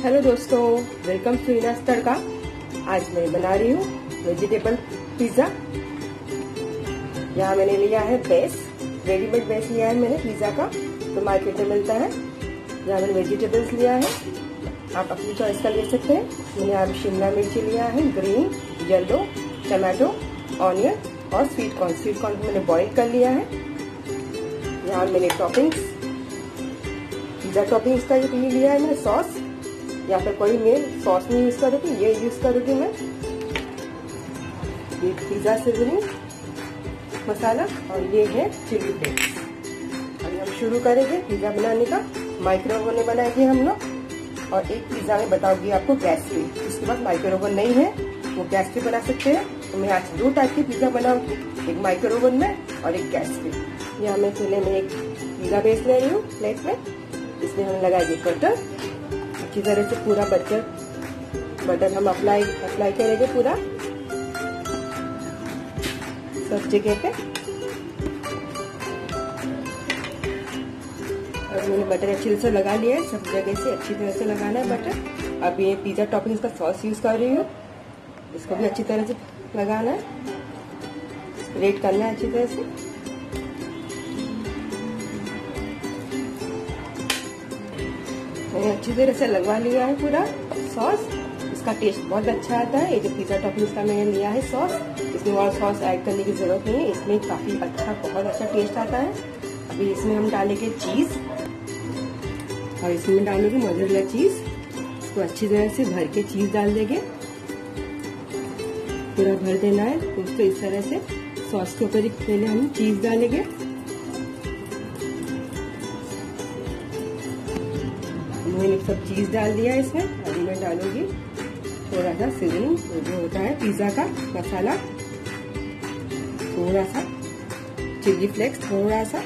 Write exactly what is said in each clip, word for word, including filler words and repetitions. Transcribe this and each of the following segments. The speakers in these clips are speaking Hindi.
हेलो दोस्तों, वेलकम टू इनास तड़का। आज मैं बना रही हूँ वेजिटेबल पिज्जा। यहाँ मैंने लिया है बेस, रेडीमेड बेस लिया है मैंने पिज्जा का, तो मार्केट में मिलता है। यहाँ मैंने वेजिटेबल्स लिया है, आप अपनी चॉइस का ले सकते हैं। मैंने यहाँ शिमला मिर्ची लिया है, ग्रीन, येलो, टमाटो, ऑनियन और स्वीट कॉर्न। स्वीट कॉर्न को मैंने बॉईल कर लिया है। यहाँ मैंने टॉपिंग्स, पिज्जा टॉपिंग्स का ये लिया है मैंने सॉस। यहाँ पर कोई मैं सॉस नहीं यूज करूँगी, ये यूज करूँगी मैं ये पिज्जा सीजनिंग मसाला, और ये है चिली फ्लेक्स। अभी हम शुरू करेंगे पिज्जा बनाने का। माइक्रोवेव में बनाएंगे हम लोग, और एक पिज्जा में बताऊंगी आपको गैस पे। उसके बाद माइक्रोवेव नहीं है वो गैस पे बना सकते हैं। तो मैं आज दो टाइप की पिज्जा बनाऊंगी, एक माइक्रोवेव में और एक गैस पे। यहाँ मैं पहले में एक पिज्जा बेस ले रही हूँ प्लेट में। इसमें हम लगाएंगे बटर, अच्छी तरह से पूरा बटर बटर हम अप्लाई अप्लाई करेंगे पूरा सब जगह पे। और मैंने बटर अच्छी तरह से लगा लिया है, सब जगह से अच्छी तरह से लगाना है बटर। अब ये पिज्जा टॉपिंग्स का सॉस यूज कर रही हूँ, इसको भी अच्छी तरह से लगाना है, स्प्रेड करना है अच्छी तरह से। मैंने अच्छी तरह से लगवा लिया है पूरा सॉस। इसका टेस्ट बहुत अच्छा आता है। ये जो पिज्जा टॉपिंग्स का मैंने लिया है सॉस, इसमें और सॉस ऐड करने की जरूरत नहीं है, इसमें काफी अच्छा बहुत अच्छा टेस्ट आता है। अभी इसमें हम डालेंगे चीज, और इसमें डालेंगे मोज़रेला चीज। इसको अच्छी तरह से भर के चीज डाल देंगे, पूरा भर देना है उसको इस तरह से। सॉस के ऊपर ही पहले हम चीज डालेंगे। मैंने सब चीज डाल दिया इसमें। अभी मैं डालूंगी थोड़ा सा सीजनिंग जो होता है पिज्जा का मसाला, थोड़ा सा चिली फ्लेक्स, थोड़ा सा।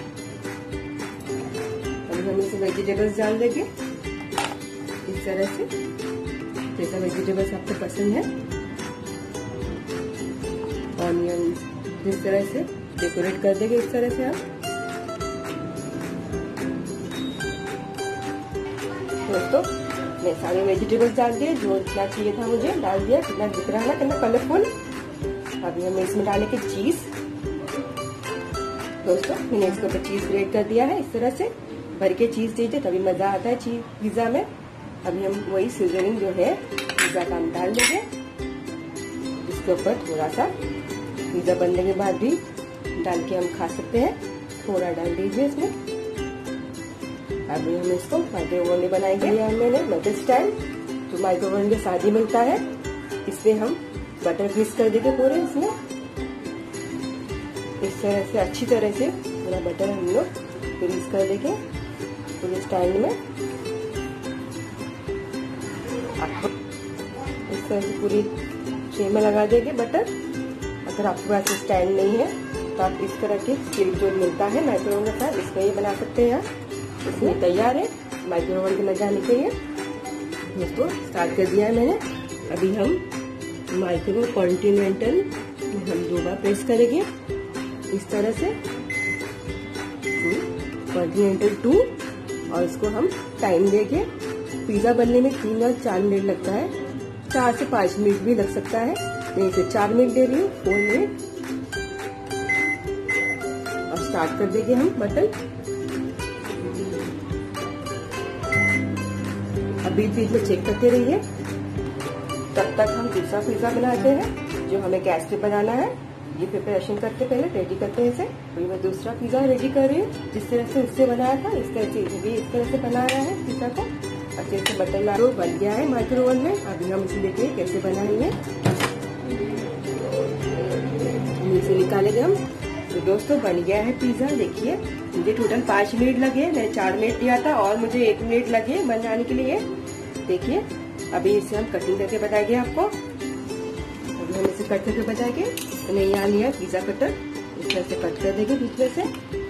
अभी हम इसमें वेजिटेबल्स डाल देंगे इस तरह से, जैसा वेजिटेबल्स आपको पसंद है। ऑनियन इस तरह से डेकोरेट कर देंगे इस तरह से आप। दोस्तों मैं सारे वेजिटेबल्स डाल दिए, जो जितना चाहिए था मुझे डाल दिया। कितना दिख रहा है ना, कितना कलरफुल। अभी हम इसमें डालेंगे चीज। दोस्तों मैंने इसके ऊपर चीज ग्रेट कर दिया है, इस तरह से भर के चीज दीजिए तभी मजा आता है चीज पिज्जा में। अभी हम वही सीजनिंग जो है पिज्जा का हम डाल देंगे इसके ऊपर। थोड़ा सा पिज्जा बनने के बाद भी डाल के हम खा सकते हैं, थोड़ा डाल दीजिए इसमें। अभी हम इसको माइक्रोवेव में बनाएंगे। यहाँ मैंने मेटल स्टैंड जो माइक्रोवेव के साथ ही मिलता है, इसमें हम बटर ग्रीस कर देंगे पूरे इसमें इस तरह से। अच्छी तरह से पूरा बटर हम लोग ग्रीस कर देंगे पूरे स्टैंड में। इस तरह से पूरी ट्रे में लगा देंगे बटर। अगर आपके पास स्टैंड नहीं है तो आप इस तरह के स्टील जो मिलता है माइक्रोवेव के साथ, इसमें ये बना सकते हैं। इसमें तैयार है माइक्रोवेव के लगाने के लिए। दोस्तों स्टार्ट कर दिया है मैंने। अभी हम माइक्रोवेव कॉन्टिनेंटल हम दो बार प्रेस करेंगे इस तरह से, कॉन्टिनेंटल टू, और इसको हम टाइम देंगे। पिज्जा बनने में तीन या चार मिनट लगता है, चार से पांच मिनट भी लग सकता है। मैं इसे चार मिनट दे रही हूँ, फोर मिनट। और स्टार्ट कर देंगे हम बटन। बीच बीच में चेक करते रहिए, तब तक हम दूसरा पिज्जा बनाते हैं जो हमें गैस पे बनाना है। ये प्रिपरेशन करते पहले रेडी करते हैं इसे। अभी मैं दूसरा पिज्जा रेडी कर रही हूँ, जिस तरह से उससे बनाया था इस तरह से भी इस तरह से बना रहा है पिज्जा को। अच्छे से बटर ला बन गया है माइक्रोवेव में। अभी हम इसे देखिए कैसे बनाएंगे, इसे निकालेंगे हम। तो दोस्तों बन गया है पिज्जा। देखिए मुझे टोटल पाँच मिनट लगे, मैंने चार मिनट दिया था और मुझे एक मिनट लगे बनाने के लिए। देखिए अभी इसे हम कटिंग करके बताएंगे आपको। अभी हम इसे कट करके बताएंगे। मैंने यहाँ लिया पिज्जा कटर, इस तरह से कट कर देंगे बीच में से।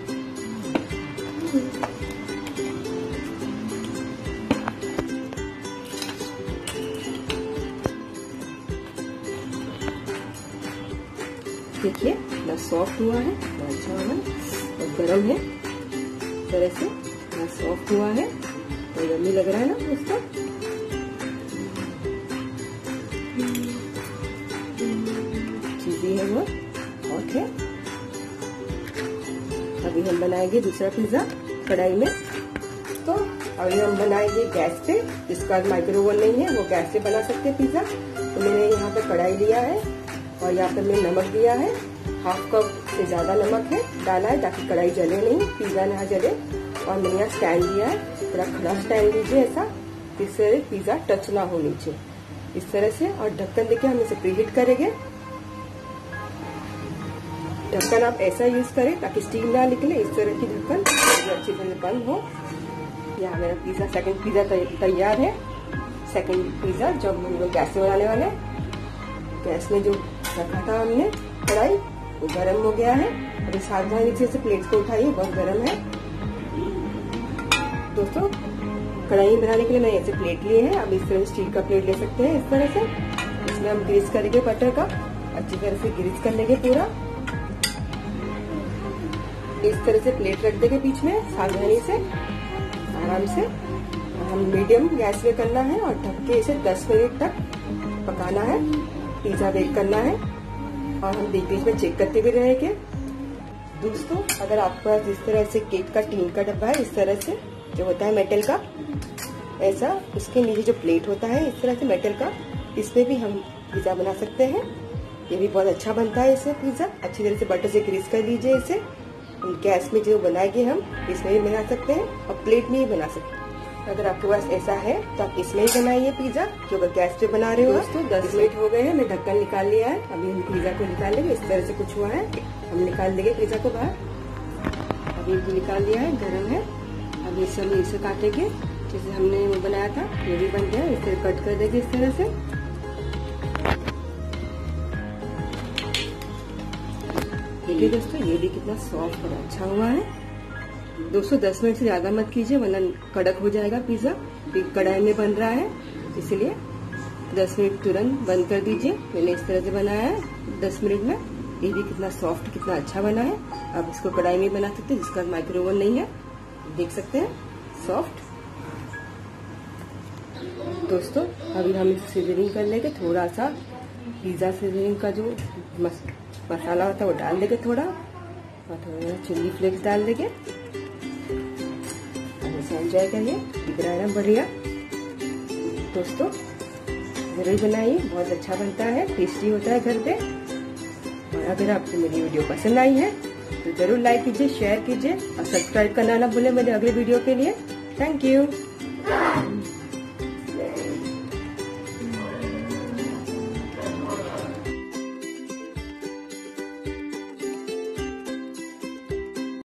देखिए कितना सॉफ्ट हुआ है, अच्छा हुआ और गर्म है इस तरह से, कितना सॉफ्ट हुआ है और यम्मी लग रहा है ना उसका। चीज़ी है वो, ओके। अभी हम बनाएंगे दूसरा पिज्जा कढ़ाई में। तो अभी हम बनाएंगे गैस पे, जिसका आज माइक्रोवेव नहीं है वो गैस पे बना सकते हैं पिज्जा। तो मैंने यहाँ पे कढ़ाई लिया है और यहाँ पे मैंने नमक दिया है, हाफ कप से ज्यादा नमक है डाला है ताकि कढ़ाई जले नहीं, पिज्जा ना जले। और मैंने यहाँ स्टैंड दिया है, थोड़ा खड़ा स्टैंड लीजिए ऐसा, जिससे पिज्जा टच ना हो नीचे, इस तरह से। और ढक्कन देके हम इसे प्रीहीट करेंगे। ढक्कन आप ऐसा यूज करें ताकि स्टीम ना निकले, इस तरह की ढक्कन अच्छी तरह बंद हो। यहाँ मेरा पिज्जा सेकंड पिज्जा तैयार है। सेकंड पिज्जा जो हम लोग गैस में बनाने वाले हैं। गैस में जो रखा था हमने कढ़ाई वो गर्म हो गया है। अभी सावधानी से प्लेट को उठाइए, बहुत गर्म है दोस्तों। कढ़ाई बनाने के लिए मैंने ऐसे प्लेट लिए हैं, अब इस तरह स्टील का प्लेट ले सकते हैं इस तरह से। इसमें हम ग्रीस करेंगे बटर का, अच्छी तरह से ग्रीस कर लेंगे पूरा। इस तरह से प्लेट रख देंगे बीच में, सावधानी से आराम से। हम मीडियम गैस पे करना है और ढक के इसे दस मिनट तक पकाना है, पिज्जा बेक करना है। और हम बीच बीच में चेक करते भी रहेंगे दोस्तों। अगर आपके पास इस तरह से केक का टीन का डब्बा है, इस तरह से जो होता है मेटल का, ऐसा उसके नीचे जो प्लेट होता है इस तरह से मेटल का, इसमें भी हम पिज्जा बना सकते हैं। ये भी बहुत अच्छा बनता है इससे पिज्जा। अच्छी तरह से बटर से ग्रीस कर लीजिए इसे। गैस में जो बनाएंगे हम इसमें भी बना सकते हैं और प्लेट में ही बना सकते हैं। अगर आपके पास ऐसा है तो आप इसमें ही बनाइए पिज्जा, जो अगर गैस पे बना रहे हो। दोस्तों दस मिनट हो गए हैं, मैं ढक्कन निकाल लिया है। अभी हम पिज्जा को निकाल लेंगे, इस तरह से कुछ हुआ है, हम निकाल देंगे पिज्जा को बाहर। अभी इनको निकाल लिया है, गर्म है। अभी इसे हम इसे काटेंगे जैसे हमने वो बनाया था, ये भी बन गया। इसे कट कर देंगे इस तरह से। देखिए दोस्तों, ये भी कितना सॉफ्ट और अच्छा हुआ है। दोस्तों दस मिनट से ज्यादा मत कीजिए वरना कड़क हो जाएगा पिज्जा। कढ़ाई में बन रहा है इसलिए दस मिनट तुरंत बंद कर दीजिए। मैंने इस तरह से बनाया है दस मिनट में। ये भी कितना सॉफ्ट, कितना अच्छा बना है। आप इसको कढ़ाई में बना सकते हैं जिसका माइक्रोवेव नहीं है, देख सकते हैं सॉफ्ट। दोस्तों अभी हम इसे सीजनिंग कर लेंगे, थोड़ा सा पिज्जा सीजनिंग का जो मस, मसाला होता है वो डाल देंगे थोड़ा, और थोड़ा चिल्ली फ्लेक्स डाल देंगे। अब इसे एंजॉय करिए, दिख रहा है ना बढ़िया। दोस्तों जरूर बनाइए, बहुत अच्छा बनता है, टेस्टी होता है घर पे। और अगर आपको मेरी वीडियो पसंद आई है तो जरूर लाइक कीजिए, शेयर कीजिए और सब्सक्राइब करना ना भूलें मेरे अगले वीडियो के लिए। Thank you.